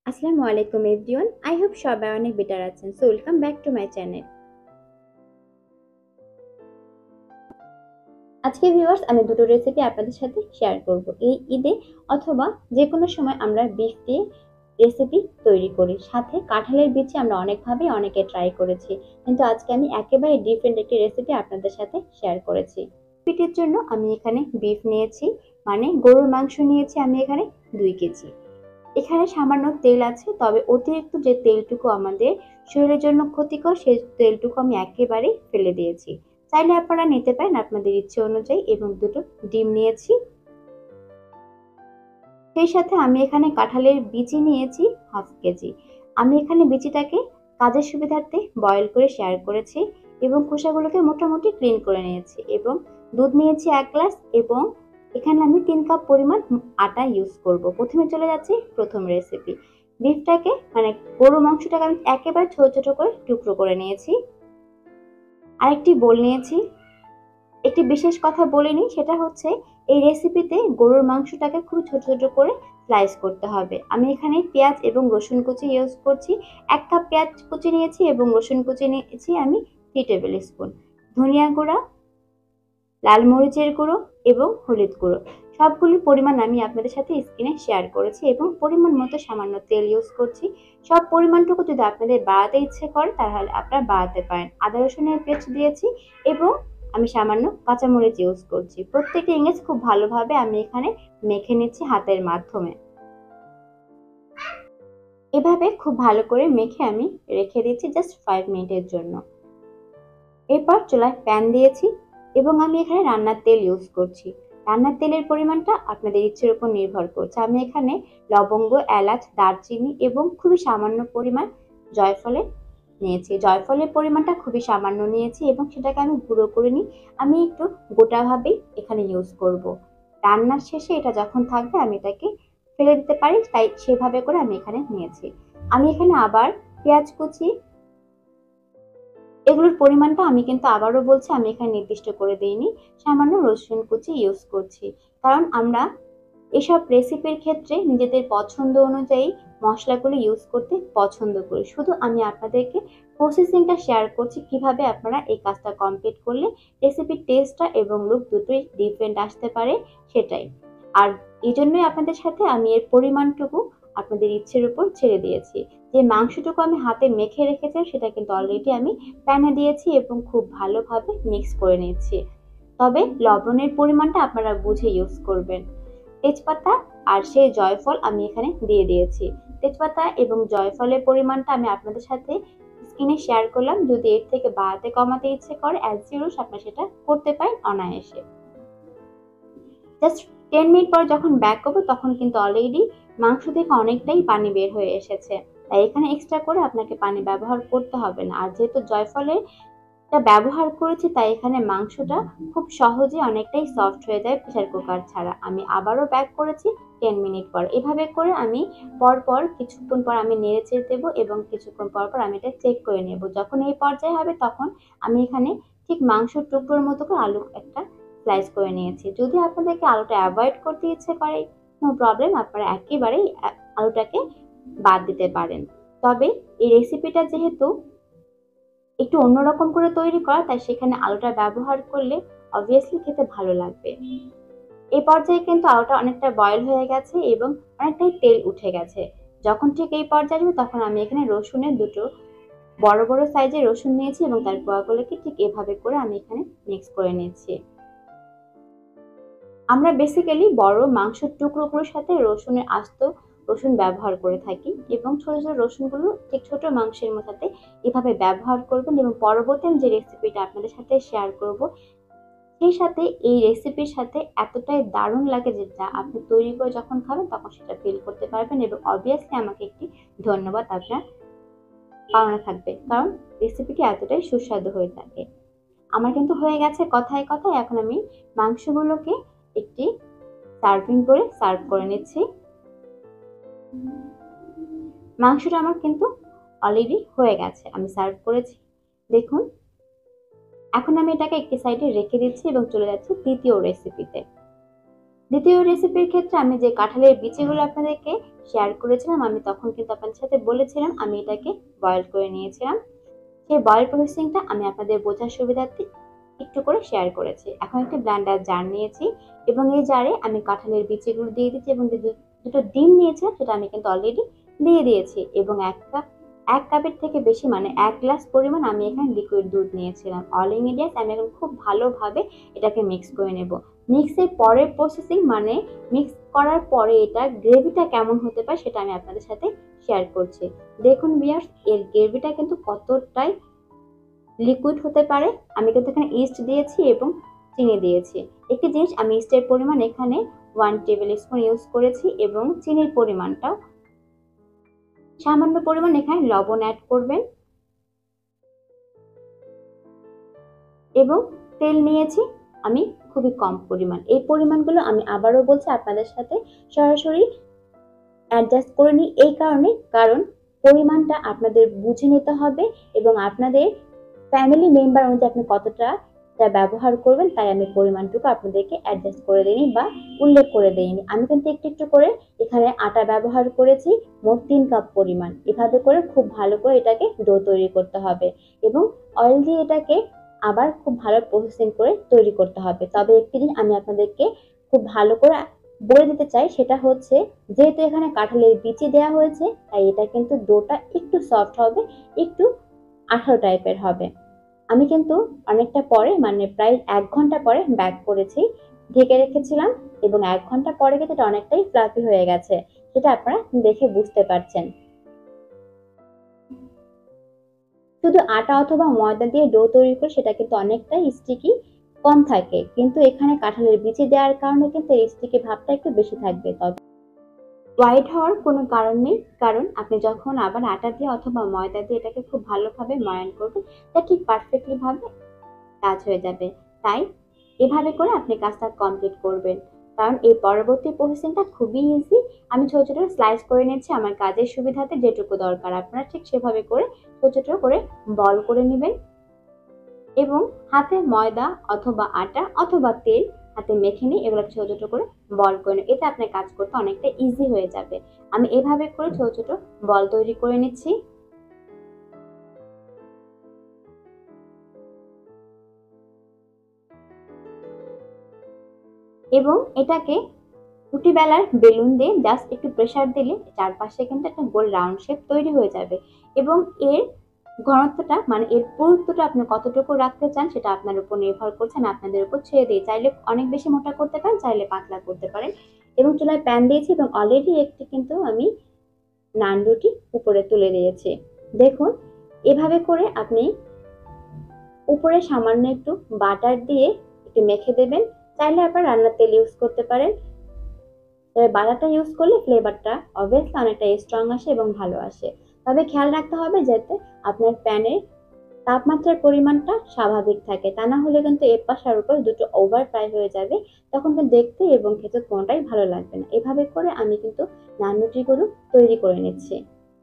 আসসালামু আলাইকুম everyone. I hope সবাই অনেক বেটার আছেন। So welcome back to my channel. আজকে ভিউয়ার্স আমি দুটো রেসিপি আপনাদের সাথে শেয়ার করব। এই ঈদে অথবা যে কোনো সময় আমরা বিফ দিয়ে রেসিপি তৈরি করি। সাথে কাঁঠালের বিচি আমরা অনেকভাবে অনেকে ট্রাই করেছি। কিন্তু আজকে আমি একেবারে ডিফারেন্ট একটি রেসিপি আপনাদের সাথে শেয়ার করেছি। রেসিপিটির জন্য আমি এখানে বিফ নিয়েছি, মানে গরুর মাংস নিয়েছি আমি এখানে 2 কেজি। এখানে সামান্য তেল আছে, তবে অতিরিক্ত যে তেলটুকু আমাদের শরীরের জন্য ক্ষতিকর সেই তেলটুকু আমি একেবারেই ফেলে দিয়েছি। চাইলে আপনারা নিতে পারেন আপনাদের ইচ্ছে অনুযায়ী। এবং দুটো ডিম নিয়েছি, সেই সাথে আমি এখানে কাঁঠালের বিচি নিয়েছি হাফ কেজি। আমি এখানে বিচিটাকে কাজের সুবিধার্থে বয়েল করে শেয়ার করেছি এবং খোসাগুলোকে মোটামুটি ক্লিন করে নিয়েছি। এবং দুধ নিয়েছি 1 গ্লাস এবং এখানে আমি 3 কাপ পরিমাণ আটা ইউজ করব। প্রথমে চলে যাচ্ছি প্রথম রেসিপি। বিফটাকে মানে গরু মাংসটাকে আমি একেবারে ছোট ছোট করে টুকরো করে নিয়েছি। আরেকটি বোল নিয়েছি। একটি বিশেষ কথা বলিনি, সেটা হচ্ছে এই রেসিপিতে গরুর মাংসটাকে খুব ছোট ছোট করে স্লাইস করতে হবে। আমি এখানে পেঁয়াজ এবং রসুন কুচি ইউজ করছি। 1 কাপ পেঁয়াজ কুচি নিয়েছি এবং রসুন কুচি নিয়েছি আমি 3 টেবিল স্পুন। ধনিয়া গুঁড়া, লাল মরিচের গুঁড়ো এবং হলুদ গুঁড়ো সবগুলির পরিমাণ আমি আপনাদের সাথে স্ক্রিনে শেয়ার করেছি এবং পরিমাণ মতো সামান্য তেল ইউজ করছি। সব পরিমাণটুকু যদি আপনাদের বাড়াতে ইচ্ছে করে তাহলে আপনারা বাড়াতে পারেন। আদা রসুনের পেস্ট দিয়েছি এবং আমি সামান্য কাঁচামরিচ ইউজ করছি। প্রত্যেকটা ইংরেজ খুব ভালোভাবে আমি এখানে মেখে নিচ্ছি হাতের মাধ্যমে। এভাবে খুব ভালো করে মেখে আমি রেখে দিচ্ছি জাস্ট 5 মিনিটের জন্য। এরপর চুলায় প্যান দিয়েছি এবং আমি এখানে রান্নার তেল ইউজ করছি। রান্নার তেলের পরিমাণটা আপনাদের ইচ্ছের উপর নির্ভর করছে। আমি এখানে লবঙ্গ, এলাচ, দারচিনি এবং খুবই সামান্য পরিমাণ জয়ফলের নিয়েছি। জয়ফলের পরিমাণটা খুবই সামান্য নিয়েছি এবং সেটাকে আমি গুঁড়ো করে নিই। আমি একটু গোটাভাবেই এখানে ইউজ করব। রান্নার শেষে এটা যখন থাকবে আমি এটাকে ফেলে দিতে পারি, তাই সেভাবে করে আমি এখানে নিয়েছি। আমি এখানে আবার পেঁয়াজ কুচি, এগুলোর পরিমাণটা আমি কিন্তু আবারও বলছি আমি এখানে নির্দিষ্ট করে দিইনি। সামান্য রসুন কুচি ইউজ করছি, কারণ আমরা এসব রেসিপির ক্ষেত্রে নিজেদের পছন্দ অনুযায়ী মশলাগুলো ইউজ করতে পছন্দ করি। শুধু আমি আপনাদেরকে প্রসেসিংটা শেয়ার করছি, কিভাবে আপনারা এই কাজটা কমপ্লিট করলে রেসিপির টেস্টটা এবং লুক দুটোই ডিফারেন্ট আসতে পারে সেটাই। আর এই জন্যই আপনাদের সাথে আমি এর পরিমাণটুকু আপনাদের ইচ্ছের উপর ছেড়ে দিয়েছি। যে মাংসটুকু আমি হাতে মেখে রেখেছিলাম সেটা কিন্তু অলরেডি আমি প্যানে দিয়েছি এবং খুব ভালোভাবে মিক্স করে নিচ্ছি। তবে লবণের পরিমাণটা আপনারা বুঝে ইউজ করবেন। তেজপাতা আর সেই জয়ফল আমি এখানে দিয়ে দিয়েছি। তেজপাতা এবং জয়ফলের পরিমাণটা আমি আপনাদের সাথে স্ক্রিনে শেয়ার করলাম। যদি এর থেকে বাড়াতে কমাতে ইচ্ছে করে অ্যাজ ইউজুয়াল আপনারা সেটা করতে পারেন অনায়াসে। জাস্ট 10 মিনিট পর যখন ব্যাক করবো তখন কিন্তু অলরেডি মাংস থেকে অনেকটাই পানি বের হয়ে এসেছে। তাই এখানে এক্সট্রা করে আপনাকে পানি ব্যবহার করতে হবে না। আর যেহেতু জয়ফলের ব্যবহার করেছি তাই এখানে মাংসটা খুব সহজে অনেকটাই সফট হয়ে যায় প্রেসার কুকার ছাড়া। আমি আবারও ব্যাক করেছি 10 মিনিট পর। এভাবে করে আমি পরপর কিছুক্ষণ পর আমি নেড়ে চেড়ে দেবো এবং কিছুক্ষণ পর পর আমি এটা চেক করে নেব। যখন এই পর্যায়ে হবে তখন আমি এখানে ঠিক মাংসের টুকরোর মতো করে আলু একটা স্লাইস করে নিয়েছি। যদি আপনাদেরকে আলুটা অ্যাভয়েড করতে ইচ্ছে করে নো প্রবলেম, আপনারা একেবারেই আলুটাকে বাদ দিতে পারেন। তবে এই রেসিপিটা যেহেতু একটু অন্যরকম করে তৈরি করা তাই সেখানে আলুটা ব্যবহার করলে অবভিয়াসলি খেতে ভালো লাগবে। এই পর্যায়ে কিন্তু আলুটা অনেকটা বয়েল হয়ে গেছে এবং অনেকটাই তেল উঠে গেছে। যখন ঠিক এই পর্যায়ে আসবে তখন আমি এখানে রসুনের দুটো বড় বড় সাইজের রসুন নিয়েছি এবং তার কোয়াগুলোকে ঠিক এভাবে করে আমি এখানে মিক্স করে নিচ্ছি। আমরা বেসিক্যালি বড় মাংসের টুকরোগুলোর সাথে রসুনের আস্ত রসুন ব্যবহার করে থাকি এবং ছোট ছোট রসুনগুলো ঠিক ছোট মাংসের সাথে এভাবে ব্যবহার করবেন। এবং পরবর্তী যে রেসিপিটা আপনাদের সাথে শেয়ার করব সেই সাথে এই রেসিপির সাথে এতটাই দারুণ লাগে যেটা আপনি তৈরি করে যখন খাবেন তখন সেটা ফিল করতে পারবেন এবং অবভিয়াসলি আমাকে একটি ধন্যবাদ আপনার পাওনা থাকবে, কারণ রেসিপিটি এতটাই সুস্বাদু হয়ে থাকে। আমার কিন্তু হয়ে গেছে কথায় কথায়। এখন আমি মাংসগুলোকে একটি সার্ভিং করে সার্ভ করে নিচ্ছি। মাংসটা আমার কিন্তু অলরেডি হয়ে গেছে, আমি সার্ভ করেছি দেখুন। এখন আমি এটাকে একটি সাইডে রেখে দিচ্ছি এবং চলে যাচ্ছি দ্বিতীয় রেসিপিতে। দ্বিতীয় রেসিপির ক্ষেত্রে আমি যে কাঁঠালের বিচিগুলো আপনাদেরকে শেয়ার করেছিলাম, আমি তখন কিন্তু আপনাদের সাথে বলেছিলাম আমি এটাকে বয়েল করে নিয়েছিলাম। সেই বয়েল প্রসেসিংটা আমি আপনাদের বোঝার সুবিধার্থে একটু করে শেয়ার করেছি। এখন একটি ব্লেন্ডার জার নিয়েছি এবং এই জারে আমি কাঁঠালের বিচিগুলো দিয়ে দিচ্ছি এবং দুটো ডিম নিয়েছিলাম সেটা আমি কিন্তু অলরেডি দিয়ে দিয়েছি এবং এক কাপের থেকে বেশি মানে 1 গ্লাস পরিমাণ আমি এখানে লিকুইড দুধ নিয়েছিলাম। অল ইনগ্রিডিয়েন্টস আমি এখন খুব ভালোভাবে এটাকে মিক্স করে নেব। মিক্সের পরের প্রসেসিং মানে মিক্স করার পরে এটা গ্রেভিটা কেমন হতে পারে সেটা আমি আপনাদের সাথে শেয়ার করছি। দেখুন ভিউয়ার্স, এর গ্রেভিটা কিন্তু কতটাই লিকুইড হতে পারে। আমি কিন্তু এখানে ইস্ট দিয়েছি এবং চিনি দিয়েছি। একটি জিনিস, আমি ইস্টের পরিমাণ এখানে 1 টেবিল স্পুন ইউজ করেছি এবং চিনির পরিমাণটাও সামান্য পরিমাণ এখানে লবণ অ্যাড করবেন এবং তেল নিয়েছি আমি খুবই কম পরিমাণ। এই পরিমাণগুলো আমি আবারও বলছি আপনাদের সাথে সরাসরি অ্যাডজাস্ট করে নিই এই কারণ পরিমাণটা আপনাদের বুঝে নিতে হবে এবং আপনাদের ফ্যামিলি মেম্বার অনুযায়ী আপনি কতটা ব্যবহার করবেন তাই আমি পরিমাণটুকু আপনাদেরকে অ্যাডজাস্ট করে দিইনি বা উল্লেখ করে দিইনি। আমি কিন্তু একটু একটু করে এখানে আটা ব্যবহার করেছি মোট 3 কাপ পরিমাণ। এভাবে করে খুব ভালো করে এটাকে ডো তৈরি করতে হবে এবং অয়েল দিয়ে এটাকে আবার খুব ভালো প্রসেসিং করে তৈরি করতে হবে। তবে একটি জিনিস আমি আপনাদেরকে খুব ভালো করে বলে দিতে চাই, সেটা হচ্ছে যেহেতু এখানে কাঁঠালের বিচি দেওয়া হয়েছে তাই এটা কিন্তু ডোটা একটু সফট হবে, একটু আঠালো টাইপের হবে। আমি কিন্তু অনেকটা পরে মানে প্রায় 1 ঘন্টা পরে ব্যাক করেছি, ঢেকে রেখেছিলাম এবং 1 ঘন্টা পরে কিন্তু এটা অনেকটাই ফ্লাফি হয়ে গেছে, সেটা আপনারা দেখে বুঝতে পারছেন। শুধু আটা অথবা ময়দা দিয়ে ডো তৈরি করে সেটা কিন্তু অনেকটাই স্টিকি কম থাকে, কিন্তু এখানে কাঁঠালের বিচি দেওয়ার কারণে কিন্তু এই স্টিকি ভাবটা একটু বেশি থাকবে। তবে হোয়াইট হওয়ার কোনো কারণ নেই, কারণ আপনি যখন আবার আটা দিয়ে অথবা ময়দা দিয়ে এটাকে খুব ভালোভাবে ময়ান করবেন তা ঠিক পারফেক্টলি ভাবে কাজ হয়ে যাবে। তাই এভাবে করে আপনি কাজটা কমপ্লিট করবেন, কারণ এই পরবর্তী প্রসেসিংটা খুবই ইজি। আমি ছোট ছোট স্লাইস করে নিচ্ছি আমার কাজের সুবিধাতে, যেটুকু দরকার আপনারা ঠিক সেভাবে করে ছোট ছোট করে বল করে নেবেন এবং হাতে ময়দা অথবা আটা অথবা তেল হাতে মেখে নিয়ে এগুলো ছোট ছোট করে বল করে নেবেন। এতে আপনার কাজ করতে অনেকটা ইজি হয়ে যাবে। আমি এভাবে করে ছোট ছোট বল তৈরি করে নিচ্ছি এবং এটাকে রুটি বেলার বেলুন দিয়ে জাস্ট একটু প্রেসার দিলে চারপাশে কিন্তু একটা গোল রাউন্ড শেপ তৈরি হয়ে যাবে এবং এর ঘনত্বটা মানে এর পুরুত্বটা আপনি কতটুকু রাখতে চান সেটা আপনার উপর নির্ভর করছে। আমি আপনাদের উপর ছেড়ে দিই, চাইলে অনেক বেশি মোটা করতে পারেন, চাইলে পাতলা করতে পারেন। এবং চুলায় প্যান দিয়েছি এবং অলরেডি একটি কিন্তু আমি নান রুটি উপরে তুলে দিয়েছি। দেখুন এভাবে করে আপনি উপরে সামান্য একটু বাটার দিয়ে একটু মেখে দেবেন, চাইলে আপনার রান্নার তেল ইউজ করতে পারেন, তবে বাটারটা ইউজ করলে ফ্লেভারটা অবভিয়াসলি অনেকটা স্ট্রং আসে এবং ভালো আসে। তবে খেয়াল রাখতে হবে যাতে আপনার প্যানের তাপমাত্রার পরিমাণটা স্বাভাবিক থাকে, তা না হলে কিন্তু এপাশ আর ওপাশ দুটো ওভার ফ্রাই হয়ে যাবে, তখন কিন্তু দেখতে এবং খেতে কোনোটাই ভালো লাগবে না। এভাবে করে আমি কিন্তু নান রুটিগুলো তৈরি করে নিচ্ছি।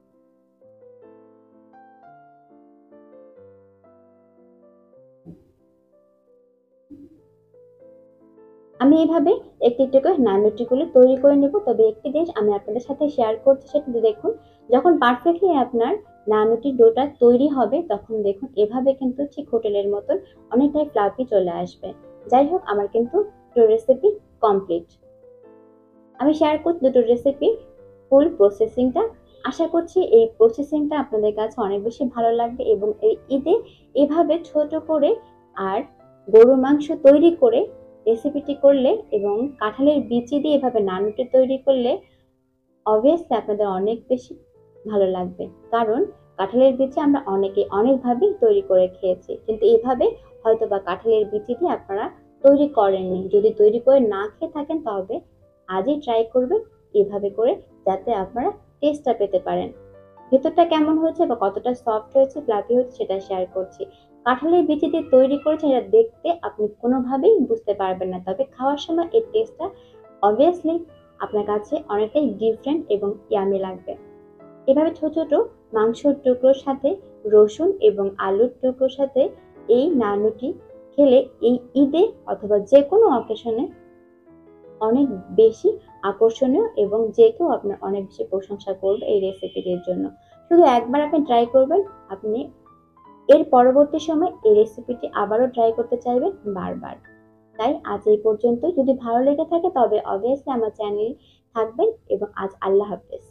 আমি এভাবে একটু একটু করে নান রুটিগুলো তৈরি করে নেব। তবে একটি জিনিস আমি আপনাদের সাথে শেয়ার করছি, সেটা দেখুন যখন পারফেক্টলি আপনার নান রুটির ডোটা তৈরি হবে তখন দেখুন এভাবে কিন্তু ঠিক হোটেলের মতন অনেকটাই ফ্লাফি চলে আসবে। যাই হোক, আমার কিন্তু দুটো রেসিপি কমপ্লিট। আমি শেয়ার করছি দুটো রেসিপি ফুল প্রসেসিংটা। আশা করছি এই প্রসেসিংটা আপনাদের কাছে অনেক বেশি ভালো লাগবে এবং এই ঈদে এভাবে ছোট করে আর গরুর মাংস তৈরি করে রেসিপিটি করলে এবং কাঁঠালের বিচি দিয়ে এভাবে নান রুটি তৈরি করলে অবভিয়াসলি আপনাদের অনেক বেশি ভালো লাগবে, কারণ কাঁঠালের বিচি আমরা অনেকে অনেকভাবেই তৈরি করে খেয়েছি, কিন্তু এভাবে হয়তো বা কাঁঠালের বিচি দিয়ে আপনারা তৈরি করেননি। যদি তৈরি করে না খেয়ে থাকেন তবে আজই ট্রাই করবেন এভাবে করে, যাতে আপনারা টেস্টটা পেতে পারেন। ভেতরটা কেমন হয়েছে বা কতটা সফট হয়েছে ফ্লাফি হয়েছে সেটা শেয়ার করছি। কাঁঠালের বিচি দিয়ে তৈরি করেছে এটা দেখতে আপনি কোনোভাবেই বুঝতে পারবেন না, তবে খাওয়ার সময় এর টেস্টটা অবভিয়াসলি আপনার কাছে অনেকটাই ডিফারেন্ট এবং ইয়ামি লাগবে। এভাবে ছোট ছোট মাংসর টুকরোর সাথে রসুন এবং আলুর টুকরোর সাথে এই নান রুটি খেলে এই ঈদে অথবা যে কোনো অকেশনে অনেক বেশি আকর্ষণীয় এবং যে কেউ আপনার অনেক বেশি প্রশংসা করবে এই রেসিপিটির জন্য। শুধু একবার আপনি ট্রাই করবেন, আপনি এর পরবর্তী সময় এই রেসিপিটি আবারও ট্রাই করতে চাইবেন বারবার। তাই আজ এই পর্যন্ত। যদি ভালো লেগে থাকে তবে অবভিয়াসলি আমার চ্যানেল থাকবেন এবং আজ আল্লাহ হাফেজ।